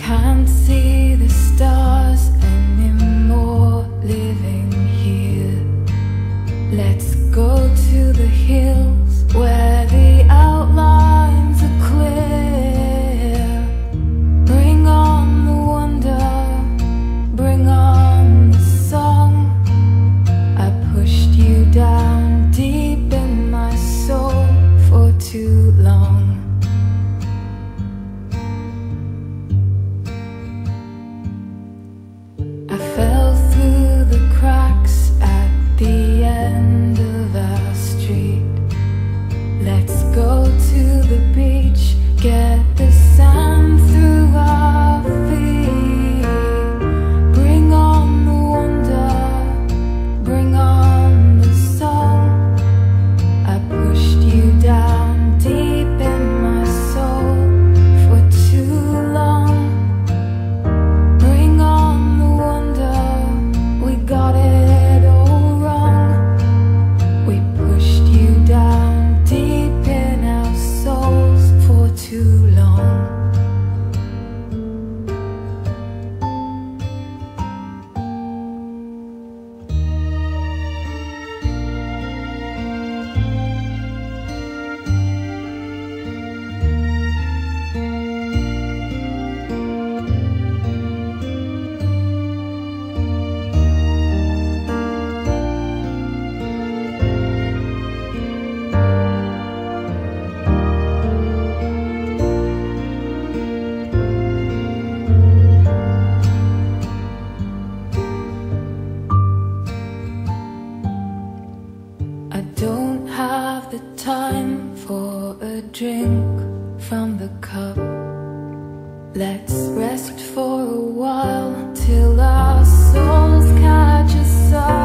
can't see the stars anymore living here. Let's go to the hills where the outlines are clear. Bring on the wonder, bring on the song. I pushed you down deep in my soul for too long. I fell through the cracks at the end of our street. Let's go to the beach, get the sand through our feet. Bring on the wonder, bring on the song. I pushed you down deep in my soul for too long. Bring on the wonder, we got it all wrong. We pushed you down deep in our souls for too long. I don't have the time for a drink from the cup. Let's rest for a while till our souls catch us up.